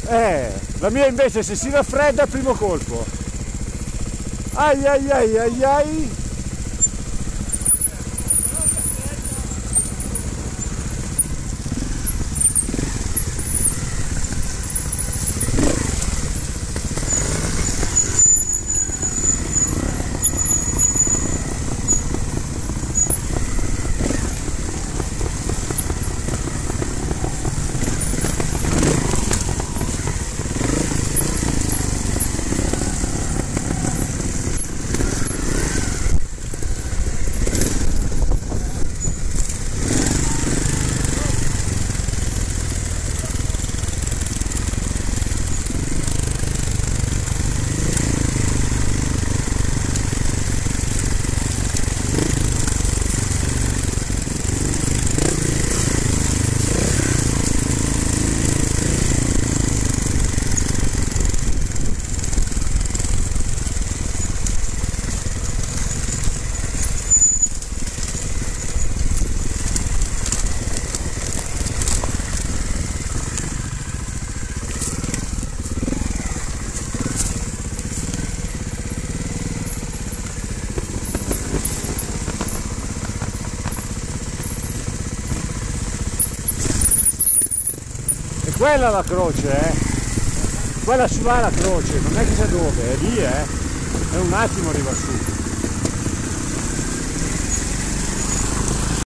La mia invece se si raffredda al primo colpo. Ai ai ai ai ai. Quella è la croce, quella su là è la croce, non è chissà dove, è lì, è un attimo arriva su.